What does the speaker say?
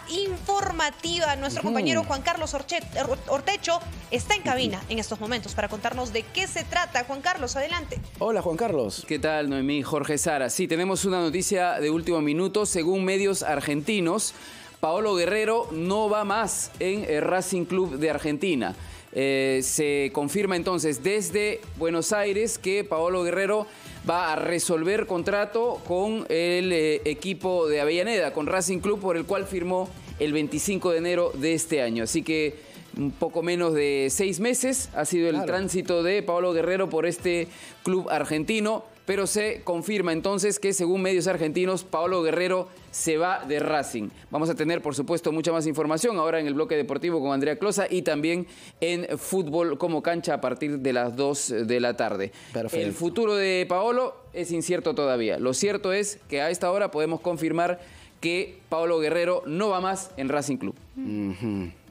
informativa. Nuestro compañero Juan Carlos Ortecho está en cabina en estos momentos para contarnos de qué se trata. Juan Carlos, adelante. Hola, Juan Carlos. ¿Qué tal, Noemí? Jorge Sara. Sí, tenemos una noticia de último minuto. Según medios argentinos, Paolo Guerrero no va más en el Racing Club de Argentina. Se confirma entonces desde Buenos Aires que Paolo Guerrero va a resolver contrato con el equipo de Avellaneda, con Racing Club, por el cual firmó el 25 de enero de este año. Así que un poco menos de 6 meses ha sido el tránsito de Paolo Guerrero por este club argentino, pero se confirma entonces que, según medios argentinos, Paolo Guerrero se va de Racing. Vamos a tener, por supuesto, mucha más información ahora en el bloque deportivo con Andrea Closa y también en Fútbol como Cancha a partir de las 2 de la tarde. Perfecto. El futuro de Paolo es incierto todavía. Lo cierto es que a esta hora podemos confirmar que Paolo Guerrero no va más en Racing Club.